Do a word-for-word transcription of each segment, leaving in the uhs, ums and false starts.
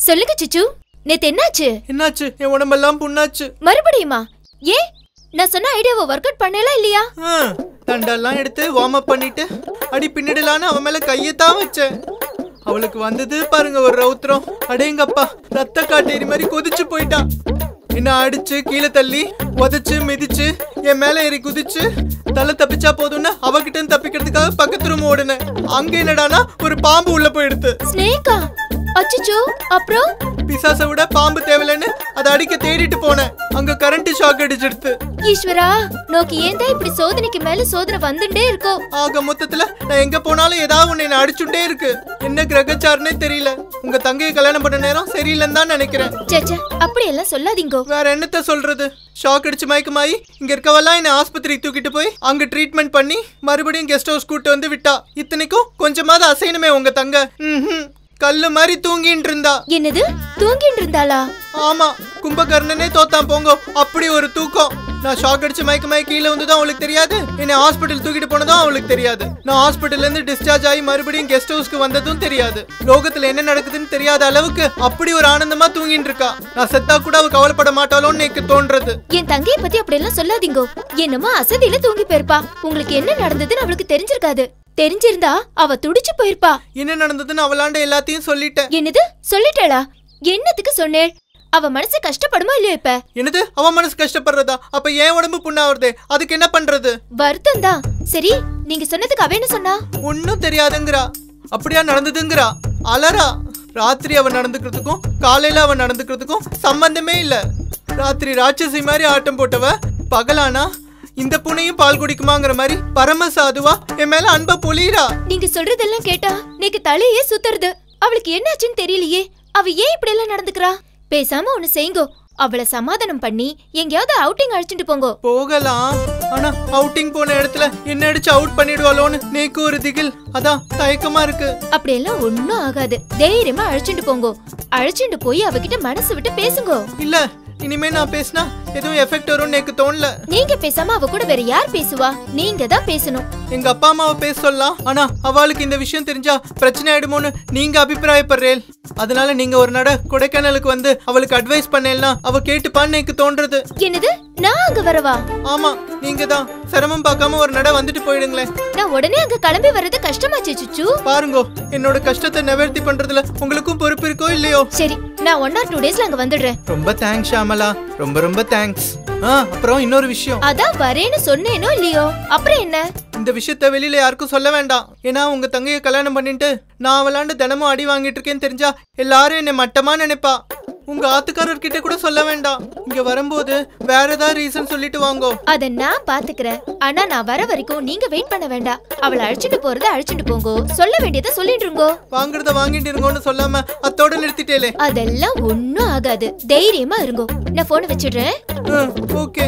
சொல்லுங்க சிச்சு, நேத்து என்னாச்சு? என்னாச்சு? என் உடம்பெல்லாம் புண்ணாச்சு. மறுபடியுமா? ஏ, நான் சொன்ன ஐடியாவை ஒர்க் அவுட் பண்ணல இல்லையா? தண்டெல்லாம் எடுத்து வார்ம் அப் பண்ணிட்டு அடி பின்னிடலான்னு அவன் மேல கையத்தான் வச்சேன். அவளுக்கு வந்தது பாருங்க ஒரு ரவுத்திரம். அடேங்கப்பா, ரத்த காட்டேரி மாதிரி கொதிச்சு போயிட்டான். என்ன அடிச்சு கீழே தள்ளி உதச்சு மிதிச்சு என் மேல ஏறி குதிச்சு தலை தப்பிச்சா போதும்னு அவகிட்ட தப்பிக்கிறதுக்காக பக்கத்து ரூம் ஓடுனேன். அங்க என்னடானா ஒரு பாம்பு உள்ள போயிடுது. ஸ்னேக்கா? அச்சச்சோ, அப்புறம்? பிசாசை விட பாம்பு தேவலன்னு அதை அடிக்க தேடிட்டு போனேன். அங்க கரண்ட் ஷாக் அடிச்சிடுது. ஈஸ்வரா, நோக்கி ஏன்டா இப்படி சோதனைக்கு மேல சோதனை வந்துட்டே இருக்கோ? ஆக மொத்தத்துல நான் எங்க போனாலும் ஏதாவது ஒண்ணு என்ன அடிச்சுட்டே இருக்கு. என்ன கிரகச்சாரனே தெரியல. உங்க தங்கையை கல்யாணம் பண்ண நேரம் சரியில்லைன்னு தான் நினைக்கிறேன். சேச்சே, அப்படி எல்லாம் சொல்லாதீங்க. வேற என்னத்த சொல்றது? ஷாக் அடிச்சு மயக்கமாயி இங்க இருக்கவெல்லாம் என்ன ஆஸ்பத்திரிக்கு தூக்கிட்டு போய் அங்க ட்ரீட்மெண்ட் பண்ணி மறுபடியும் கெஸ்ட் ஹவுஸ் கூட்டு வந்து விட்டா. இத்தனைக்கும் கொஞ்சமாவது அசைனுமே உங்க தங்க. ம் கல்லு மாதிரி தூங்கிட்டு இருந்தா. என்னது, தூங்கிட்டு இருந்தாளா? ஆமா, கும்பகர்ணனே தோத்தான் போங்க. அப்படி ஒரு தூக்கம். நான் ஷாக் அடிச்சு மயக்கமாயி கீழே வந்ததும் அவளுக்கு தெரியாது. என்ன ஹாஸ்பிட்டல் தூக்கிட்டு போனதும் அவளுக்கு தெரியாது. நான் ஹாஸ்பிட்டல்ல இருந்து டிஸ்சார்ஜ் ஆகி மறுபடியும் கெஸ்ட் ஹவுஸ்க்கு வந்ததும் தெரியாது. லோகத்துல என்ன நடக்குதுன்னு தெரியாத அளவுக்கு அப்படி ஒரு ஆனந்தமா தூங்கிட்டு இருக்கா. நான் செத்தா கூட அவ கவலைப்பட மாட்டாளோன்னு எனக்கு தோன்றது. என் தங்கையை பத்தி அப்படி எல்லாம் சொல்லாதீங்க. என்னமோ அசதியில தூங்கி போயிருப்பா. உங்களுக்கு என்ன நடந்ததுன்னு அவளுக்கு தெரிஞ்சிருக்காது. தெரிஞ்சிருந்தா அவ துடிச்சு போயிருப்பா. என்ன நடந்ததுன்னு அவளாண்ட எல்லாத்தையும் சொல்லிட்டேன். என்னது, சொல்லிட்டாளா? என்னத்துக்கு சொன்னேன்? அவ மனசு கஷ்டப்படுமா இல்லையா இப்ப? என்னது, அவ மனசு கஷ்டப்படுறதா? அப்ப ஏன் உடம்பு புண்ணாவதே? அதுக்கு என்ன பண்றது? வருத்தம் தான். சரி, நீங்க சொன்னதுக்கு அவ என்ன சொன்னா? ஒன்னும் தெரியாதுங்கிறா. அப்படியா நடந்ததுங்கிறா. அலரா. ராத்திரி அவ நடந்துக்கிறதுக்கும் காலையில அவ நடந்துக்கிறதுக்கும் சம்பந்தமே இல்ல. ராத்திரி ராட்சசி மாதிரி ஆட்டம் போட்டவ பகலானா இந்த பூனையும் பால் குடிக்குமாங்கிற மாதிரி பரம சாதுவா என் மேல அன்பா பொழியறா. நீங்க சொல்றதெல்லாம் கேட்டா நீக்கு தலையே சுத்துறது. அவளுக்கு என்னாச்சுன்னு தெரியலையே. அவ ஏன் இப்படி எல்லாம் நடந்துக்கிறா? பேசாம ஒண்ணு செய்யுங்க, அவளை சமாதானம் பண்ணி எங்கயாவது அவுட்டிங் அழைச்சிட்டு போங்க. போகலாம், ஆனா அவுட்டிங் போன இடத்துல என்ன அடிச்சு அவுட் பண்ணிடுவாளோன்னு நேக்கு ஒரு திகில். அதான் தயக்கமா இருக்கு. அப்படியெல்லாம் ஒன்னும் ஆகாது. தைரியமா அழைச்சிட்டு போங்க. அழைச்சிட்டு போய் அவகிட்ட மனசு விட்டு பேசுங்க. இல்ல, இனிமே நான் பேசினா எதுவும் எஃபெக்ட் வரும்னு எனக்கு தோணல. நீங்க பேசாம அவ கூட வேற யார் பேசுவா? நீங்க தான் பேசணும். எங்க அப்பா அம்மாவை பேச சொல்லலாம். ஆனா அவளுக்கு இந்த விஷயம் தெரிஞ்சா பிரச்சனை ஆயிடுமோன்னு நீங்க அபிப்பிராயப்படுறேன். அதனால நீங்க ஒரு நட கொடைக்கானலுக்கு வந்து அவளுக்கு அட்வைஸ் பண்ணேன்னா அவ கேட்டுப்பான்னு எனக்கு தோன்றது. என்னது, நான் அங்க வரவா? ஆமா, நீங்க தான் சிரமம் பார்க்காம ஒரு நட வந்துட்டு போயிடுங்களேன். நான் உடனே அங்க கிளம்பி வர்றது கஷ்டமாச்சு சுச்சு. பாருங்க, என்னோட கஷ்டத்தை நிவர்த்தி பண்றதுல உங்களுக்கும் பொறுப்பு இருக்கோ இல்லையோ? சரி, நான் ஒன் ஆர் டூ டேஸ்ல அங்க வந்துடுறேன். ரொம்ப தேங்க்ஸ் ஷாமலா, ரொம்ப ரொம்ப தேங்க்ஸ். அப்புறம் இன்னொரு விஷயம். அதான் வரேன்னு சொன்னேனோ இல்லையோ, அப்புறம் என்ன? இந்த விஷயத்த வெளியில யாருக்கும் சொல்ல வேண்டாம். ஏன்னா உங்க தங்கையை கல்யாணம் பண்ணிட்டு நான் அவளாண்டு தினமும் அடி வாங்கிட்டு இருக்கேன்னு தெரிஞ்சா எல்லாரும் என்னை மட்டமா நினைப்பா. உங்க ஆத்துக்காரர்கிட்ட கூட சொல்ல வேண்டாம். இங்க வரும்போது வேற ஏதாவது ரீசன் சொல்லிட்டு வாங்கோ. அத நான் பாத்துக்கிறேன். ஆனா நான் வர வரைக்கும் நீங்க வெயிட் பண்ண வேண்டாம். அவளை அழைச்சிட்டு போறத அழைச்சிட்டு போங்கோ. சொல்ல வேண்டியதை சொல்லிடுங்கோ. வாங்குறத வாங்கிட்டு இருங்கோன்னு சொல்லாம அத்தோட நிறுத்திட்டேலே. அதெல்லாம் ஒன்னும் ஆகாது. தைரியமா இருங்கோ. நான் போனை வச்சிடுறேன். ஓகே.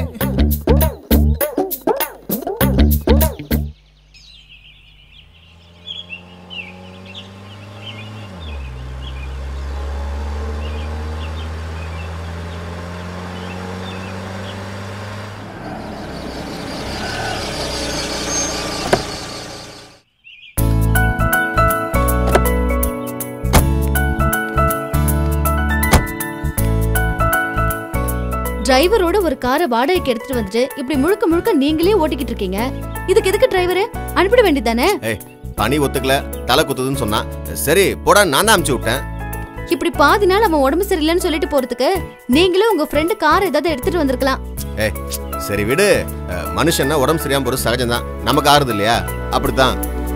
டிரைவரோட ஒரு காரை வாடகைக்கு எடுத்துட்டு வந்துட்டு இப்படி முழுக்க முழுக்க நீங்களே ஓட்டிக்கிட்டு இருக்கீங்க. இதுக்கு எதுக்கு டிரைவரு? அனுப்பிட வேண்டியதானே? பணி ஒத்துக்கல, தலை குத்துதுன்னு சொன்னா சரி போடா, நான் தான் அனுப்பிச்சு விட்டேன். இப்படி பாதி நாள் அவன் உடம்பு சரியில்லைன்னு சொல்லிட்டு போறதுக்கு நீங்களும் உங்க ஃப்ரெண்டு கார் ஏதாவது எடுத்துட்டு வந்திருக்கலாம். ஏய் சரி விடு, மனுஷன்னா உடம்பு சரியாம போறது சகஜம்தான். நமக்கு ஆறுது இல்லையா? அப்படித்தான்.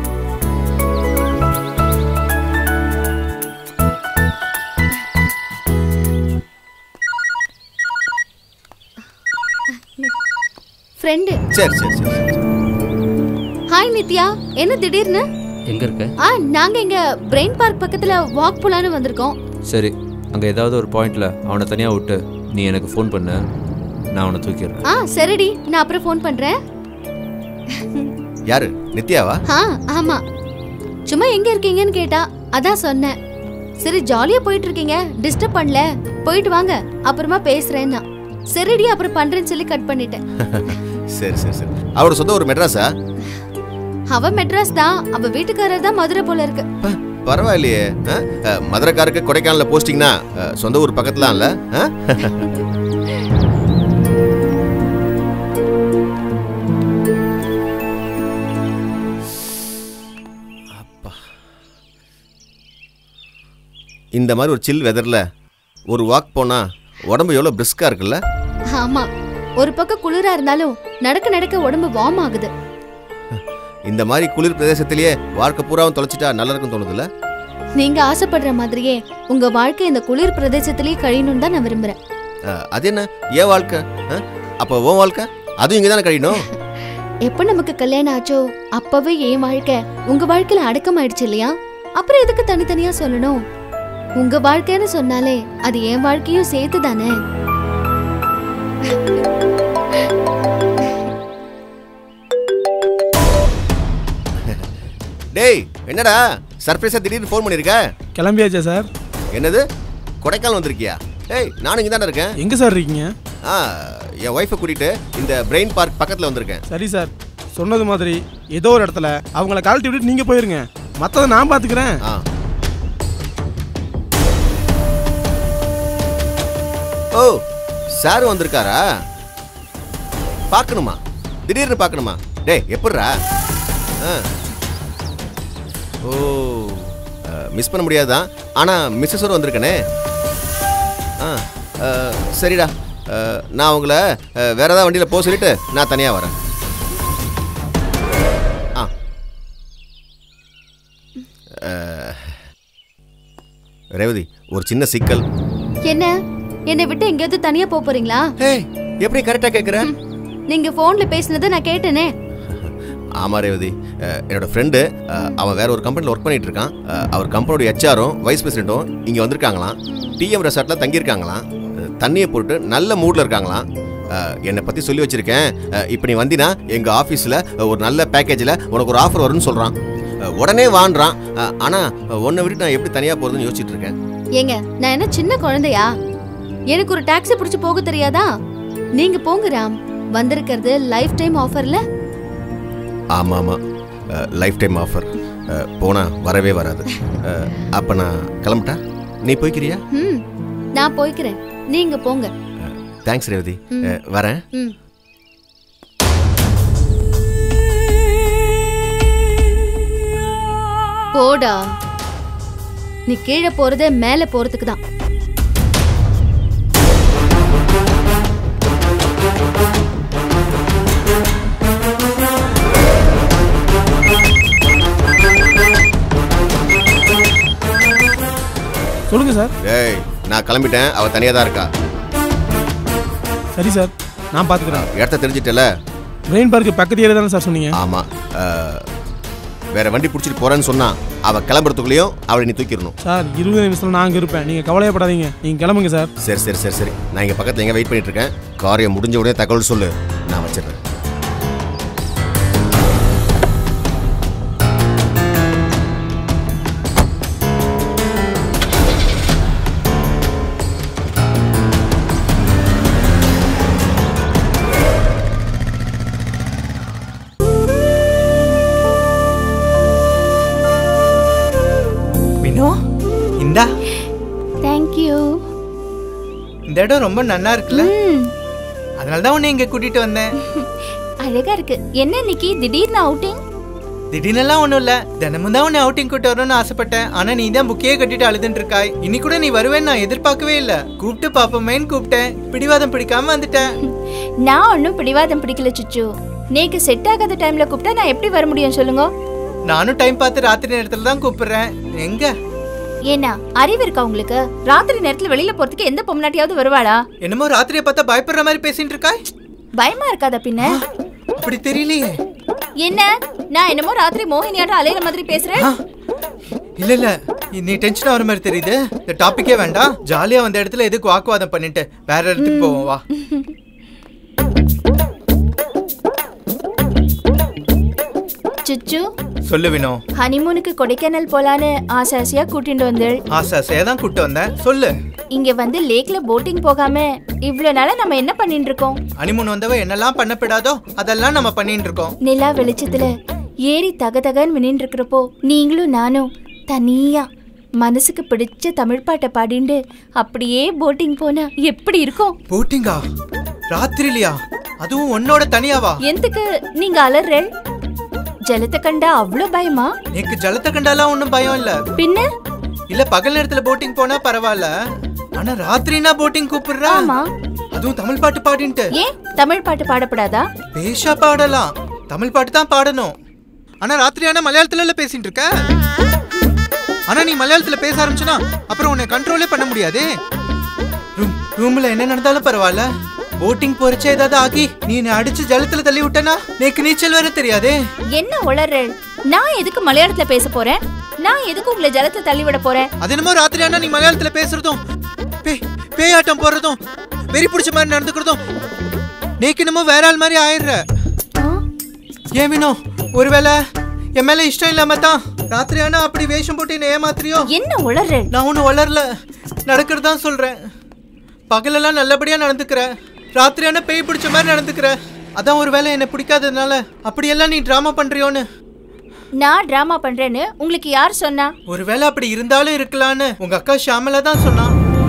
ஃப்ரெண்ட். சரி சரி சரி. ஹாய் நித்யா, என்ன திடீர்னு? எங்க இருக்க? ஆ நாங்க இங்க பிரெயின் பார்க் பக்கத்துல வாக் போலான்னு வந்திருக்கோம். சரி, அங்க ஏதாவது ஒரு பாயிண்ட்ல அவனை தனியா விட்டு நீ எனக்கு ஃபோன் பண்ணு, நான் அவனை தூக்கிடுறேன். ஆ சரிடி, நான் அப்புறம் ஃபோன் பண்றேன். யாரு? நித்யாவா? ஆ ஆமா, சும்மா எங்க இருக்கீங்கன்னு கேட்டா அதான் சொன்னேன். சரி ஜாலியா போயிட்டு இருக்கீங்க, டிஸ்டர்ப் பண்ணல, போயிட்டு வாங்க, அப்புறமா பேசுறேன்னா. சரிடி அப்புறம் பண்றேன்னு சொல்லி கட் பண்ணிட்டேன். சரி சரி சரி. அவரோட சொந்த ஒரு மெட்ராஸா? அவ மெட்ராஸ் தான், அவ வீட்டுக்காரர் தான் மதுரை போல இருக்கு. பரவாயில்லையே. மதுரைக்காருக்கு கொடைக்கானல போஸ்டிங்னா சொந்த ஊர் பக்கத்துலாம் இல்ல? அப்பா, இந்த மாதிரி ஒரு சில் வெதர்ல ஒரு வாக் போனா உடம்பு எவ்வளவு பிரிஸ்கா இருக்குல்ல? ஆமா, ஒரு பக்கம் குளிரா இருந்தாலும் நடக்க நடக்க உடம்பு வார்ம் ஆகுது. இந்த மாதிரி குளிர் பிரதேசத்திலேயே வாழ்க்கை பூராவும் தொலைச்சிட்டா நல்லா இருக்கும் தோணுதுல்ல? நீங்க ஆசைப்படுற மாதிரியே உங்க வாழ்க்கை இந்த குளிர் பிரதேசத்திலேயே கழியணும் தான் நான் விரும்புறேன். அது என்ன ஏன் வாழ்க்கை? அப்போ உன் வாழ்க்கை அதுவும் இங்க தானே கழியணும். எப்ப நமக்கு கல்யாணம் ஆச்சோ அப்பவே என் வாழ்க்கை உங்க வாழ்க்கையில அடக்கமாயிடுச்சு இல்லையா? அப்புறம் எதுக்கு தனித்தனியா சொல்லணும்? உங்க வாழ்க்கைன்னு சொன்னாலே அது என் வாழ்க்கையும் சேர்த்து தானே. டேய், என்னடா சர்ப்ரைஸா திடீர்னு ஃபோன் பண்ணிருக்க? கிளம்பியாச்சா சார்? என்னது, கொடைக்கானல் வந்திருக்கியா? ஏய், நானும் இங்க தானே இருக்கேன். எங்க சார் இருக்கீங்க? ஆ, என் ஒய்ஃபை கூட்டிட்டு இந்த பிரெயின் பார்க் பக்கத்துல வந்திருக்கேன். சரி சார், சொன்னது மாதிரி ஏதோ ஒரு இடத்துல அவங்கள கழட்டி விட்டுட்டு நீங்க போயிருங்க, மற்றதை நான் பாத்துக்கிறேன். ஆ. ஓ, சார் வந்திருக்காரா? பார்க்கணுமா? திடீர்னு பார்க்கணுமா? டேய், எப்படிரா? ஓ, மிஸ் பண்ண முடியாதான். ஆனால் மிஸ்ஸஸோடு வந்திருக்கனே. ஆ, சரிடா, நான் உங்களை வேற ஏதாவது வண்டியில் போக சொல்லிட்டு நான் தனியாக வரேன். ஆ, ரேவதி, ஒரு சின்ன சிக்கல். என்ன, என்னை விட்டு எங்கேயாவது தனியா போக போறீங்களா? ஏய், எப்படி கரெக்டா கேக்குற? நீங்க போன்ல பேசினதை நான் கேட்டேனே. ஆமா ரேவதி, என்னோட ஃப்ரெண்டு, அவன் வேற ஒரு கம்பெனியில் ஒர்க் பண்ணிட்டு இருக்கான். அவர் கம்பெனியோட ஹெச்ஆரும் வைஸ் பிரசிடென்ட்டும் இங்க வந்திருக்காங்களாம். டிஎம் ரெசார்ட்ல தங்கியிருக்காங்களாம். தண்ணியை போட்டு நல்ல மூட்ல இருக்காங்களாம். என்னை பத்தி சொல்லி வச்சிருக்கேன். இப்போ நீ வந்தினா எங்க ஆஃபீஸில் ஒரு நல்ல பேக்கேஜில் உனக்கு ஒரு ஆஃபர் வரும்னு சொல்றான். உடனே வாண்டுறான். ஆனா உன்னை விட்டு நான் எப்படி தனியா போறதுன்னு யோசிச்சுட்டு இருக்கேன். ஏங்க, நான் என்ன சின்ன குழந்தையா? எனக்கு ஒரு டாக்ஸி பிடிச்சு போக தெரியாதா? நீங்க போங்க ராம், வந்திருக்கிறது லைஃப் டைம் ஆஃபர்ல. ஆமா ஆமா, லைஃப் டைம் ஆஃபர். போனா வரவே வராது. அப்ப நான் கிளம்பிட்டா நீ போய்க்கிறியா? ம், நான் போய்க்கிறேன், நீங்க போங்க. தேங்க்ஸ் ரேவதி, வரேன். ம். போடா, நீ கீழே போறதே மேல போறதுக்கு தான். சொல்லுங்க சார். ஏய், நான் கிளம்பிட்டேன், அவ தனியா தான் இருக்கா. சரி சார், நான் பாத்துக்கிறேன். இடத்த தெரிஞ்சிட்டல? பிரெயின் பார்க்கு பக்கத்து ஏரியா தானே சார் சொன்னீங்க? ஆமா. வேற வண்டி பிடிச்சிட்டு போறேன்னு சொன்னா அவ கிளம்புறதுக்குள்ளேயும் அவளை நீ தூக்கிடணும். சார், இருபது நிமிஷத்துல நான் அங்க இருப்பேன், நீங்க கவலையப்படாதீங்க, நீங்க கிளம்புங்க சார். சரி சரி சரி சரி, நான் இங்க பக்கத்துல எங்க வெயிட் பண்ணிட்டு இருக்கேன். காரியம் முடிஞ்ச உடனே தகவல் சொல்லு, நான் வச்சிடுறேன். இந்தா. Thank you. இந்த இடம் ரொம்ப நல்லா இருக்குல்ல? அதனால தான் உன்னை இங்க கூட்டிட்டு வந்தேன். அழகா இருக்கு. என்ன இன்னைக்கு திடீர்னு அவுட்டிங்? திடீர்னெல்லாம் ஒண்ணும் இல்ல, தினமும் தான் உன்னை அவுட்டிங் கூட்டு வரணும்னு ஆசைப்பட்டேன். ஆனா நீ தான் புக்கையே கட்டிட்டு அழுதுட்டு இருக்காய். இன்னைக்கு கூட நீ வருவேன்னு நான் எதிர்பார்க்கவே இல்ல. கூப்பிட்டு பாப்போமேன்னு கூப்பிட்டேன், பிடிவாதம் பிடிக்காம வந்துட்டேன். நான் ஒன்னும் பிடிவாதம் பிடிக்கல சுச்சு. நீக்கு செட் ஆகாத டைம்ல கூப்பிட்டா நான் எப்படி வர முடியும் சொல்லுங்க? நானும் டைம் பார்த்து ராத்திரி நேரத்துல தான் கூப்பிடுறேன். எங்க ஏன்னா அறிவு இருக்கா உங்களுக்கு? ராத்திரி நேரத்துல வெளியில போறதுக்கு எந்த பொம்னாட்டியாவது வருவாளா? என்னமோ ராத்திரியை பார்த்தா பயப்படுற மாதிரி பேசிட்டு இருக்காய். பயமா இருக்காதா பின்ன? அப்படி தெரியலையே. என்ன, நான் என்னமோ ராத்திரி மோகினியாட்ட அலையிற மாதிரி பேசுறேன்? இல்ல இல்ல, நீ டென்ஷன் ஆகிற மாதிரி தெரியுது. இந்த டாபிக்கே வேண்டாம். ஜாலியா வந்த இடத்துல எதுக்கு வாக்குவாதம் பண்ணிட்டு வேற இடத்துக்கு போவோம் வா. சுச்சு, சொல்லு வினோ. ஹனிமூனுக்கு கொடைக்கானல் போலான்னு ஆசை ஆசையா கூட்டிட்டு வந்து. ஆசை ஆசையா தான் கூட்டு வந்தேன். சொல்லு. இங்க வந்து லேக்ல போட்டிங் போகாம இவ்வளவு நாளா நம்ம என்ன பண்ணிட்டு இருக்கோம்? ஹனிமூன் வந்தவ என்னெல்லாம் பண்ணப்படாதோ அதெல்லாம் நம்ம பண்ணிட்டு இருக்கோம். நிலா வெளிச்சத்துல ஏறி தக தகன்னு மின்னிட்டு இருக்கிறப்போ நீங்களும் நானும் தனியா மனசுக்கு பிடிச்ச தமிழ் பாட்டை பாடிண்டு அப்படியே போட்டிங் போனா எப்படி இருக்கும்? போட்டிங்கா? ராத்திரிலியா? அதுவும் உன்னோட தனியாவா? எதுக்கு நீங்க அலறல்? ஜலத்தை கண்டா அவ்வளோ பயமா? எனக்கு ஜலத்தை கண்டாலாம் ஒன்றும் பயம் இல்ல. பின்ன இல்ல பகல் நேரத்துல போட்டிங் போனா பரவாயில்ல, ஆனா ராத்திரினா போட்டிங் கூப்பிடுறா? ஆமா. அதுவும் தமிழ் பாட்டு பாடின்ட்டு. ஏன் தமிழ் பாட்டு பாடப்படாதா? பேஷா பாடலாம், தமிழ் பாட்டு தான் பாடணும். ஆனா ராத்திரியானா மலையாளத்துல பேசிட்டு இருக்க. ஆனா நீ மலையாளத்துல பேச ஆரம்பிச்சுனா அப்புறம் உன்னை கண்ட்ரோலே பண்ண முடியாதே. ரூம்ல என்ன நடந்தாலும் பரவாயில்ல, போட்டிங் போறச்சே ஏதாவது ஆகி நீ என்ன அடிச்சு ஜலத்துல தள்ளி விட்டனா எனக்கு நீச்சல் வேற தெரியாதே. என்ன உளறல்? நான் எதுக்கு மலையாளத்துல பேச போறேன்? நான் எதுக்கு உங்களை ஜலத்துல தள்ளி விட போறேன்? அது என்னமோ ராத்திரியானா நீ மலையாளத்துல பேசுறதும் பேயாட்டம் போடுறதும் வெறி பிடிச்ச மாதிரி நடந்துக்கிறதும் நேக்கு என்னமோ வேற ஆள் மாதிரி ஆயிடுற. ஏன் வினோ, ஒருவேளை என் மேல இஷ்டம் இல்லாம தான் ராத்திரியானா அப்படி வேஷம் போட்டு என்ன ஏமாத்திரியோ? என்ன உளறல்? நான் ஒன்னும் வளரல, நடக்கிறதான் சொல்றேன். பகலெல்லாம் நல்லபடியா நடந்துக்கிறேன், ராத்திரியான பேய் பிடிச்ச மாதிரி நடந்துக்கிறேன். அதான் ஒருவேளை என்ன பிடிக்காததுனால அப்படியெல்லாம் நீ டிராமா பண்றியோன்னு. நான் டிராமா பண்றேன்னு உங்களுக்கு யார் சொன்னா? ஒருவேளை அப்படி இருந்தாலும் இருக்கலான்னு உங்க அக்கா ஷாமலா தான் சொன்னா.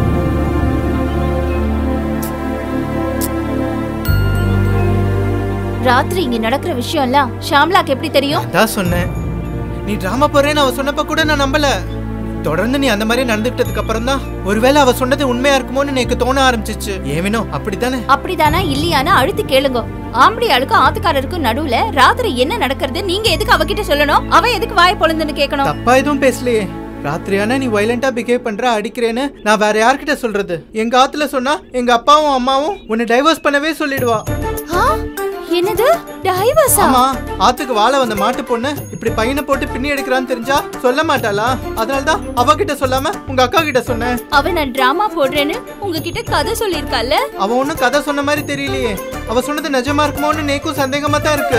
ராத்திரி இங்க நடக்கிற விஷயம் எல்லாம் ஷாம்லாக்கு எப்படி தெரியும்? அதான் சொன்னேன், நீ டிராமா போறேன்னு அவ சொன்னப்ப கூட நான் நம்பல. தொடர்ந்து நீ அந்த மாதிரி நடந்துக்கிட்டதுக்கு அப்புறம் தான் ஒருவேளை அவ சொன்னது உண்மையா இருக்குமோன்னு எனக்கு தோண ஆரம்பிச்சிச்சு. ஏவினோ அப்படித்தானே? அப்படிதானா இல்லையானா அழுத்தி கேளுங்க. ஆம்படி ஆளுக்கும் ஆத்துக்காரருக்கும் நடுவுல ராத்திரி என்ன நடக்கிறது நீங்க எதுக்கு அவகிட்ட சொல்லணும்? அவ எதுக்கு வாய் பொழுதுன்னு கேட்கணும்? தப்பா எதுவும் பேசலையே. ராத்திரியானா நீ வயலண்டா பிஹேவ் பண்ற, அடிக்கிறேன்னு நான் வேற யார்கிட்ட சொல்றது? எங்க ஆத்துல சொன்னா எங்க அப்பாவும் அம்மாவும் உன்னை டைவர்ஸ் பண்ணவே சொல்லிடுவா. என்னது டைவர்ஸா? ஆமா, ஆத்துக்கு வாழ வந்த மாட்டு பொண்ணு இப்படி பையனை போட்டு பின்னி எடுக்கிறான்னு தெரிஞ்சா சொல்ல மாட்டாளா? அதனாலதான் அவகிட்ட சொல்லாம உங்க அக்கா கிட்ட சொன்னேன். அவ நான் டிராமா போடுறேன்னு உங்ககிட்ட கதை சொல்லிருக்கால. அவ ஒன்னும் கதை சொன்ன மாதிரி தெரியலையே. அவ சொன்னது நிஜமா இருக்குமோன்னு நேக்கும் சந்தேகமா தான் இருக்கு.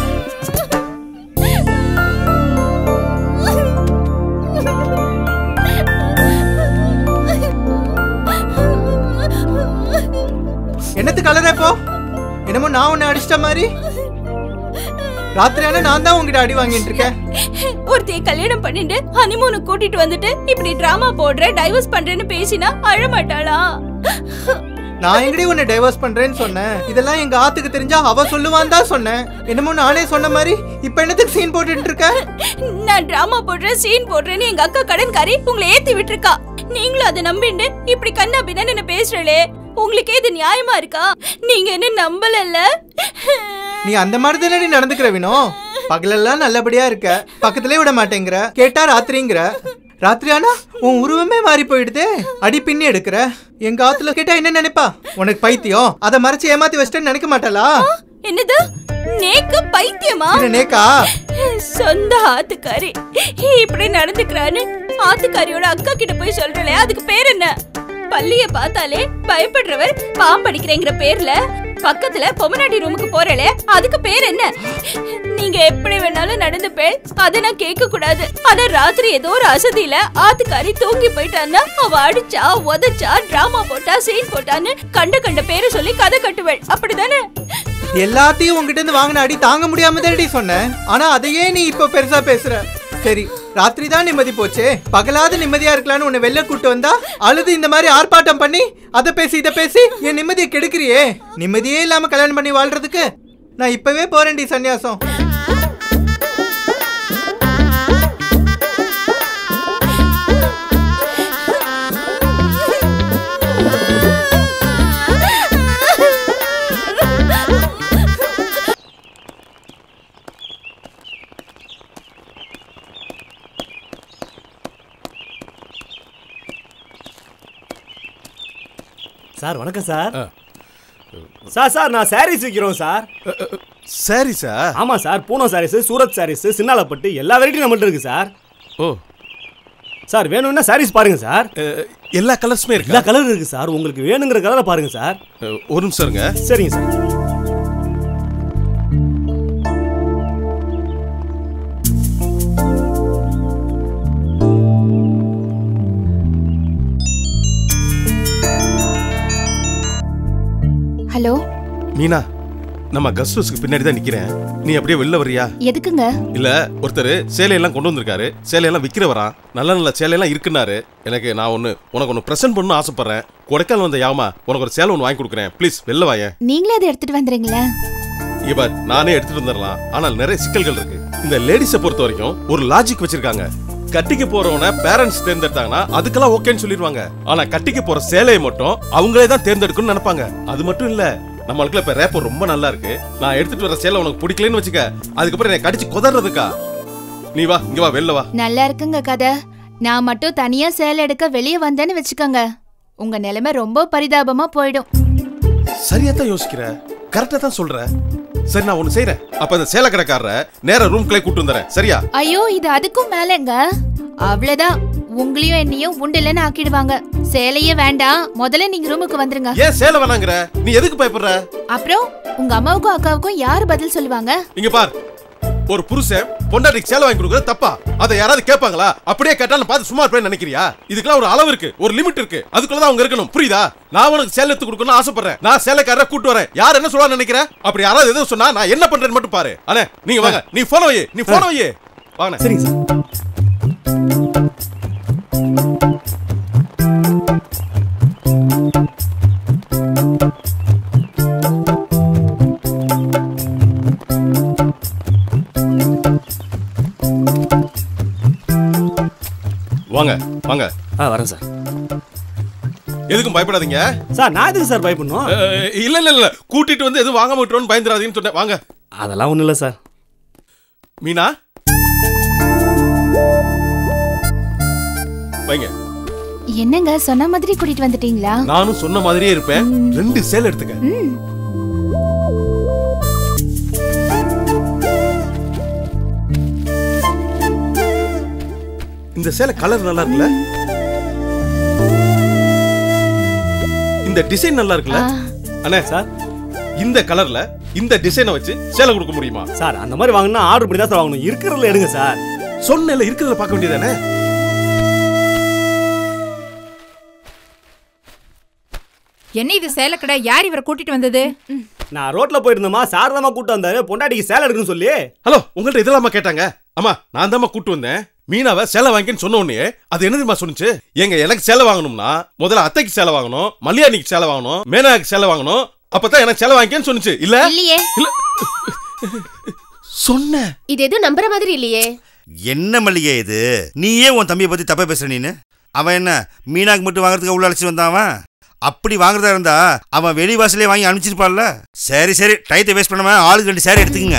என்னத்து கலரே போ? என்னமோ நான் உன்னை அடிச்சிட்ட மாதிரி. ராத்திரியான நான் தான் உங்ககிட்ட அடி வாங்கிட்டு இருக்கேன். ஒருத்தைய கல்யாணம் பண்ணிட்டு ஹனிமூனு கூட்டிட்டு வந்துட்டு இப்படி டிராமா போடுற டைவர்ஸ் பண்றேன்னு பேசினா அழ மாட்டாளா? நான் எங்கடி உன்னை டைவர்ஸ் பண்றேன்னு சொன்னேன்? இதெல்லாம் எங்க ஆத்துக்கு தெரிஞ்சா அவ சொல்லுவான் தான் சொன்னேன். என்னமோ நானே சொன்ன மாதிரி இப்ப என்னத்துக்கு சீன் போட்டுட்டு இருக்க? நான் டிராமா போடுறேன் சீன் போடுறேன்னு எங்க அக்கா கடன்காரி உங்களை ஏத்தி விட்டுருக்கா. நீங்களும் அதை நம்பிண்டு இப்படி கண்ணா பின்னா என்ன பேசுறே? உங்களுக்கே இது நியாயமா இருக்கா? நீங்க என்ன நம்பலல்ல? நீ அந்த மாதிரி தானே நடந்துக்கிற வினோ. பகலெல்லாம் நல்லபடியா இருக்க, பக்கத்திலே விட மாட்டேங்கிற, கேட்டா ராத்திரிங்கிற. ராத்திரியானா உன் உருவமே மாறி போயிடுதே. அடி பின்னி எடுக்கிற. எங்க ஆத்துல கேட்டா என்ன நினைப்பா? உனக்கு பைத்தியம், அதை மறைச்சு ஏமாத்தி வச்சிட்டேன்னு நினைக்க மாட்டாளா? என்னது நேக்கு பைத்தியமா? நேக்கா சொந்த ஆத்துக்காரி இப்படி நடந்துக்கிறான்னு ஆத்துக்காரியோட அக்கா கிட்ட போய் சொல்றே, அதுக்கு பேர் என்ன? பள்ளிய பார்த்தாலே பயப்படுறவர் பாம்படிக்கிறேங்கிற பேர்ல பக்கத்துல பொம்மநாட்டி ரூமுக்கு போறலே, அதுக்கு பேர் என்ன? நீங்க எப்படி வேணாலும் நடந்து பேர் அத நான் கேட்க கூடாது. ஆனா ராத்திரி ஏதோ ஒரு அசதியில ஆத்துக்காரி தூங்கி போயிட்டான்னா அவ அடிச்சா உதச்சா டிராமா போட்டா சீன் போட்டான்னு கண்ட கண்ட பேரை சொல்லி கதை கட்டுவேள், அப்படிதானே? எல்லாத்தையும் உங்ககிட்ட இருந்து வாங்கின அடி தாங்க முடியாம தானடி சொன்னேன். ஆனா அதையே நீ இப்ப பெருசா பேசுற. சரி, ராத்திரி தான் நிம்மதி போச்சே, பகலாவது நிம்மதியா இருக்கலான்னு உன்னை வெளில கூட்டு வந்தா அழுது இந்த மாதிரி ஆர்ப்பாட்டம் பண்ணி அதை பேசி இதை பேசி என் நிம்மதியை கெடுக்கிறியே. நிம்மதியே இல்லாம கல்யாணம் பண்ணி வாழ்றதுக்கு நான் இப்பவே போறேன்டி சன்னியாசம். சார் வணக்கம் சார். சார் சார் நான் சாரீஸ் விற்கிறோம் சார். சாரீஸா? ஆமாம் சார், பூனம் சாரீஸு, சூரத் சாரீஸு, சின்னாலப்பட்டு எல்லா வெரைட்டியும் நம்மள்ட்ட இருக்குது சார். ஓ சார், வேணும்னா சாரீஸ் பாருங்க சார். எல்லா கலர்ஸுமே இருக்கு. எல்லா கலர் இருக்குது சார், உங்களுக்கு வேணுங்கிற கலரை பாருங்க சார். ஒரு நிமிஷம் இருங்க. சரிங்க சார். ஹலோ மீனா, நம்ம கெஸ்ட் ஹவுஸ்க்கு பின்னாடி தான் நிக்கிறேன். நீ அப்படியே வெளில வரியா? எதுக்குங்க? இல்ல ஒருத்தர் சேலையெல்லாம் கொண்டு வந்திருக்காரு. சேலையெல்லாம் விக்கிறவரா? நல்ல நல்ல சேலையெல்லாம் இருக்குன்னாரு. எனக்கு நான் ஒண்ணு உனக்கு ஒண்ணு பிரசன்ட் பண்ணணும்னு ஆசைப்படுறேன். கொடைக்கானல் வந்த யாமா உனக்கு ஒரு சேலை ஒன்று வாங்கி கொடுக்குறேன். ப்ளீஸ் வெளில வாயே. நீங்களே அதை எடுத்துட்டு வந்துறீங்களா? இவர் நானே எடுத்துட்டு வந்துடலாம். ஆனால் நிறைய சிக்கல்கள் இருக்கு. இந்த லேடிஸை பொறுத்த வரைக்கும் ஒரு லாஜிக் வச்சிருக்காங்க. கட்டிக்கு போறவன பேரண்ட்ஸ் தேர்ந்தெடுத்தாங்கன்னா அதுக்கெல்லாம் ஓகேன்னு சொல்லிடுவாங்க. ஆனா கட்டிக்கு போற சேலையை மட்டும் அவங்களே தான் தேர்ந்தெடுக்கணும்னு நினைப்பாங்க. அது மட்டும் இல்ல, நம்மளுக்குள்ள இப்ப ரேப்போ ரொம்ப நல்லா இருக்கு. நான் எடுத்துட்டு வர சேலை உனக்கு பிடிக்கலன்னு வச்சுக்க, அதுக்கப்புறம் என்னை கடிச்சு கொதறதுக்கா? நீ வா, இங்க வா, வெளில வா. நல்லா இருக்குங்க கதை. நான் மட்டும் தனியா சேலை எடுக்க வெளியே வந்தேன்னு வச்சுக்கோங்க, உங்க நிலைமை ரொம்ப பரிதாபமா போயிடும். சரியா தான் யோசிக்கிற, கரெக்டா தான் சொல்ற. சரி நான் ஒண்ணு செய்யறேன். அப்ப அந்த சேலை கடைக்காரர நேரா ரூம்க்குள்ளே கூட்டு வந்துறேன். சரியா? ஐயோ இது அதுக்கும் மேலங்க. அவ்வளவுதான், உங்களையும் என்னையும் உண்டிலன்னு ஆக்கிடுவாங்க. சேலையே வேண்டாம், முதல்ல நீங்க ரூமுக்கு வந்துருங்க. ஏன் சேலை வேணாங்கற? நீ எதுக்கு பயப்படுற? அப்புறம் உங்க அம்மாவுக்கும் அக்காவுக்கும் யாரு பதில் சொல்லுவாங்க? இங்க பார், ஒரு புருஷன் பொண்டாட்டிக்கு சேலை வாங்கி கொடுக்கறது தப்பா? அதை யாராவது கேட்பாங்களா? அப்படியே கேட்டாலும் பார்த்து சும்மா இருப்பேன்னு நினைக்கிறியா? இதுக்கெல்லாம் ஒரு அளவு இருக்கு, ஒரு லிமிட் இருக்கு. அதுக்குள்ளதான் அவங்க இருக்கணும், புரியுதா? நான் உனக்கு சேலை எடுத்து கொடுக்கணும்னு ஆசைப்படுறேன். நான் சேலைக்காரரை கூட்டு வரேன். யார் என்ன சொல்லுவான்னு நினைக்கிறேன்? அப்படி யாராவது எதுவும் சொன்னா நான் என்ன பண்றேன்னு மட்டும் பாரு. அண்ணே நீங்க வாங்க, நீ போன வை, நீ போன வை. வாங்க. சரிங்க சார். வாங்க வாங்க. ஆ வரேன் சார். எதுக்கும் பயப்படாதீங்க சார். நான் எதுக்கு சார் பயப்படணும்? இல்ல இல்ல இல்ல, கூட்டிட்டு வந்து எதுவும் வாங்க மாட்டோம்னு பயந்துடாதீங்கன்னு சொன்னேன். வாங்க. அதெல்லாம் ஒண்ணும் இல்ல சார். மீனா வைங்க. என்னங்க சொன்ன மாதிரி கூட்டிட்டு வந்துட்டீங்களா? நானும் சொன்ன மாதிரியே இருப்பேன். ரெண்டு சேலை எடுத்துக்க. இந்த சேலை கலர் நல்லா இருக்குல்ல? இந்த டிசைன் நல்லா இருக்குல்ல? அண்ணே சார், இந்த கலர்ல இந்த டிசைனை வச்சு சேலை கொடுக்க முடியுமா சார்? அந்த மாதிரி வாங்கினா ஆர்டர் பண்ணி தான் சார் வாங்கணும். இருக்கிறதுல எடுங்க சார். சொன்னேன்ல, இருக்கிறதுல பார்க்க வேண்டியதானே? என்ன இது சேலை கடை? யார் இவரை கூட்டிட்டு வந்தது? நான் ரோட்ல போயிருந்தேமா, சார் தாமா கூட்டு வந்தாரு பொண்டாட்டிக்கு சேலை எடுக்குன்னு சொல்லி. ஹலோ, உங்கள்ட்ட இதெல்லாம் கேட்டாங்க? அம்மா நான் தாம்மா கூட்டு வந்தேன். மீனாவை சேலை வாங்கின்னு சொன்ன உடனே அது என்னதுமா சொன்னுச்சு? எங்க எனக்கு சேலை வாங்கணும்னா முதல்ல அத்தைக்கு சேலை வாங்கணும், மல்லியானிக்கு சேலை வாங்கணும், மேனாக்கு சேலை வாங்கணும், அப்பதான் எனக்கு சேலை வாங்கிக்கன்னு சொன்னுச்சு. இல்ல இல்லையே. இல்ல சொன்ன இது எதுவும் நம்புற மாதிரி இல்லையே. என்ன மல்லிகை இது? நீயே உன் தம்பியை பத்தி தப்பா பேசுற. நீனு அவன் என்ன மீனாக்கு மட்டும் வாங்குறதுக்கு உள்ள அழைச்சி வந்தான்? அவன் அப்படி வாங்குறதா இருந்தா அவன் வெளி வாசலே வாங்கி அனுப்பிச்சிருப்பான்ல. சரி சரி, டைத்தை வேஸ்ட் பண்ணாம ஆளுக்கு ரெண்டு சேரை எடுத்துக்கங்க.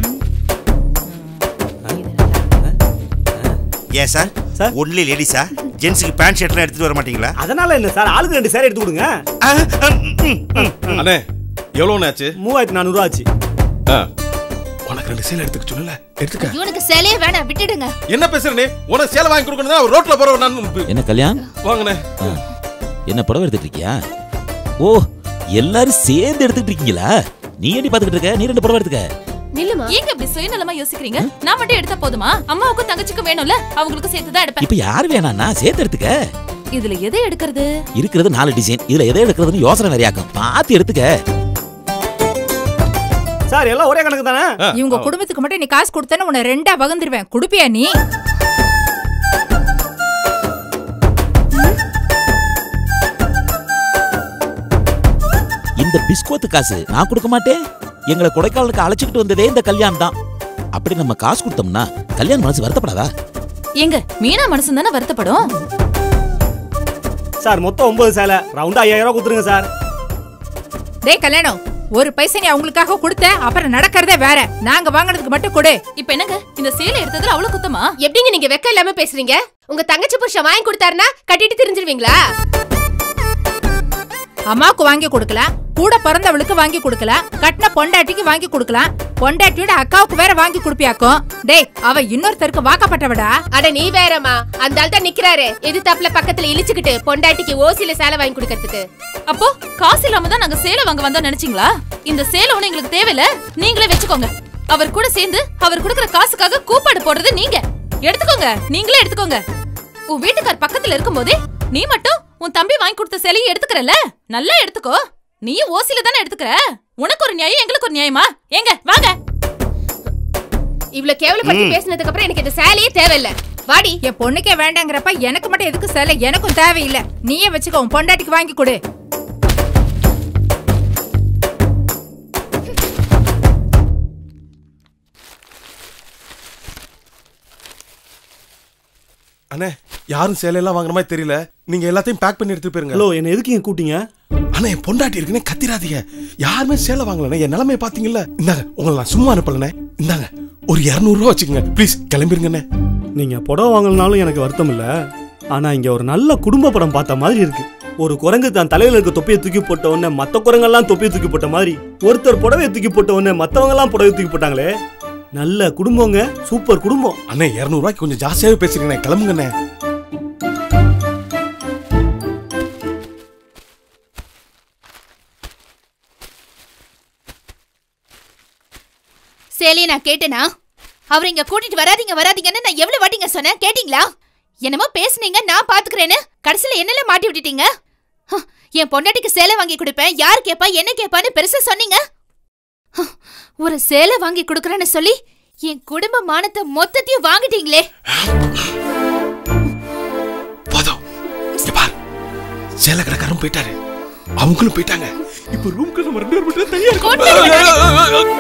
ஏன் சார் சார் ஒன்லி லேடிஸா? ஜென்ஸுக்கு பேண்ட் ஷர்ட்லாம் எடுத்துட்டு வர மாட்டீங்களா? அதனால என்ன சார், ஆளுக்கு ரெண்டு சேரை எடுத்து கொடுங்க. அண்ணே எவ்வளவு ஆச்சு? மூவாயிரத்தி நானூறு ரூபா ஆச்சு. உனக்கு ரெண்டு சேலை எடுத்துக்க சொல்லல, எடுத்துக்க. இவனுக்கு சேலையே வேணாம், விட்டுடுங்க. என்ன பேசுற நீ? உனக்கு சேலை வாங்கி கொடுக்கணும் ரோட்ல போறவன் நான். என்ன கல்யாண் வாங்கண்ணே. என்ன புடவை எடுத்துட்டு இருக்கியா? ஓ, எல்லாரும் சேர்ந்து எடுத்துட்டு இருக்கீங்களா? நீ ஏடி பாத்துக்கிட்டு இருக்க? நீ ரெண்டு புடவை எடுத்துக்க. நில்லுமா. ஏங்க இப்படி சுயநலமா யோசிக்கிறீங்க? நான் மட்டும் எடுத்தா போதுமா? அம்மாவுக்கும் தங்கச்சிக்கும் வேணும்ல, அவங்களுக்கு சேர்த்து தான் எடுப்பேன். இப்ப யாரு வேணாம்னா சேர்த்து எடுத்துக்க. இதுல எதை எடுக்கிறது? இருக்கிறது நாலு டிசைன், இதுல எதை எடுக்கிறதுன்னு யோசனை நிறையாக்கும். பார்த்து எடுத்துக்க. சார் எல்லாம் ஒரே கணக்கு தானே? இவங்க குடும்பத்துக்கு மட்டும் நீ காசு கொடுத்தேன்னு உன்னை ரெண்டா பகிர்ந்துருவேன். குடுப்பியா நீ? இந்த பிஸ்கோத்து காசு நான் கொடுக்க மாட்டேன். எங்களை கொடைக்கானலுக்கு அழைச்சிக்கிட்டு வந்ததே இந்த கல்யாணம் தான். அப்படி நம்ம காசு கொடுத்தோம்னா கல்யாணம் மனசு வருத்தப்படாதா? எங்க மீனா மனசு தானே வருத்தப்படும். சார் மொத்தம் ஒன்பது சேலை, ரவுண்டா ஐயாயிரம் ரூபாய் கொடுத்துருங்க சார். டேய் கல்யாணம், ஒரு பைசா நீ அவங்களுக்காக கொடுத்த, அப்புறம் நடக்கிறதே வேற. நாங்க வாங்கினதுக்கு மட்டும் கொடு. இப்ப என்னங்க இந்த சேலை எடுத்ததுல அவ்வளவு குத்தமா? எப்படிங்க நீங்க வெக்க இல்லாம பேசுறீங்க? உங்க தங்கச்சி புருஷன் வாங்கி கொடுத்தாருன்னா கட்டிட்டு தெரிஞ்சிருவீங்களா? அம்மாவுக்கு வாங்கி கொடுக்கலாம், கூட பிறந்தவளுக்கு வாங்கி கொடுக்கலாம், கட்டின பொண்டாட்டிக்கு வாங்கி கொடுக்கலாம், பொண்டாட்டியோட அக்காவுக்கு வேற வாங்கி கொடுப்பியாக்கும். டேய், அவ இன்னொருத்தருக்கு வாக்கப்பட்டவடா. அட நீ வேறமா, அந்த ஆள் தான் நிக்கிறாரு எது தப்புல பக்கத்துல இழிச்சுக்கிட்டு பொண்டாட்டிக்கு ஓசில சேலை வாங்கி கொடுக்கறதுக்கு. அப்போ காசு இல்லாம தான் நாங்க சேலை வாங்க வந்தோம் நினைச்சீங்களா? இந்த சேலை ஒண்ணு எங்களுக்கு தேவையில்ல, நீங்களே வச்சுக்கோங்க. அவர் கூட சேர்ந்து அவர் கொடுக்கற காசுக்காக கூப்பாடு போடுறது நீங்க. எடுத்துக்கோங்க, நீங்களே எடுத்துக்கோங்க. உன் வீட்டுக்கார் பக்கத்துல இருக்கும் போதே நீ மட்டும் உன் தம்பி வாங்கி கொடுத்த சேலையை எடுத்துக்கறல, நல்லா எடுத்துக்கோ. நீயும் ஓசில தானே எடுத்துக்கற. உனக்கு ஒரு நியாயம் எங்களுக்கு ஒரு நியாயமா? எங்க வாங்க. இவ்ளோ கேவலப்படுத்தி பேசினதுக்கு அப்புறம் எனக்கு இந்த சேலையே தேவையில்ல. வாடி. என் பொண்ணுக்கே வேண்டாங்கிறப்ப எனக்கு மட்டும் எதுக்கு சேலை? எனக்கும் தேவையில்லை. நீயே வச்சுக்கோ, உன் பொண்டாட்டிக்கு வாங்கி கொடு. அண்ணே, யாரும் சேலையெல்லாம் வாங்குற மாதிரி தெரியல. நீங்க எல்லாத்தையும் பேக் பண்ணி எடுத்து போயிருங்க. ஹலோ, என்ன எதுக்கு இங்க கூட்டிங்க? அண்ணா, என் பொண்டாட்டி இருக்குன்னு கத்திராதீங்க. யாருமே சேலை வாங்கலண்ணே. என் நிலைமையை பாத்தீங்கல்ல. இந்தாங்க, உங்களை நான் சும்மா அனுப்பலண்ணே. இந்தாங்க ஒரு இரநூறு ரூபா வச்சுக்கோங்க ப்ளீஸ். கிளம்பிருங்கண்ணே. நீங்க புடவை வாங்கலனாலும் எனக்கு வருத்தம் இல்ல. ஆனா இங்க ஒரு நல்ல குடும்ப படம் பார்த்த மாதிரி இருக்கு. ஒரு குரங்கு தான் தலையில இருக்க தொப்பியை தூக்கி போட்ட உடனே மத்த குரங்கெல்லாம் தொப்பியை தூக்கி போட்ட மாதிரி ஒருத்தர் புடவையை தூக்கி போட்ட உடனே மத்தவங்க எல்லாம் புடவை தூக்கி போட்டாங்களே. நல்ல குடும்பங்க, சூப்பர் குடும்பம். அண்ணே, இருநூறு ரூபாய்க்கு கொஞ்சம் ஜாஸ்தியாவே பேசுறீங்கண்ணே. கிளம்புங்கண்ணே. சேலையை நான் கேட்டேனா? அவர் இங்க கூட்டிட்டு வராதீங்க வராதீங்கன்னு நான் எவ்வளவு வாட்டிங்க சொன்னேன், கேட்டீங்களா? என்னமோ பேசுனீங்க, நான் பாத்துக்கிறேன்னு கடைசியில என்னல மாட்டி விட்டுட்டீங்க. என் பொண்டாட்டிக்கு சேலை வாங்கி கொடுப்பேன், யார் கேப்பா என்ன கேப்பான்னு பெருசா சொன்னீங்க. ஒரு சேலை வாங்கி கொடுக்கறேன்னு சொல்லி என் குடும்ப மானத்தை மொத்தத்தையும் வாங்கிட்டீங்களே. போதும், இங்க பாரு. சேலை கடைக்காரரும் போயிட்டாரு, அவங்களும் போயிட்டாங்க. இப்ப ரூம்க்கு நம்ம ரெண்டு பேரும் மட்டும் தனியா இருக்கோம்.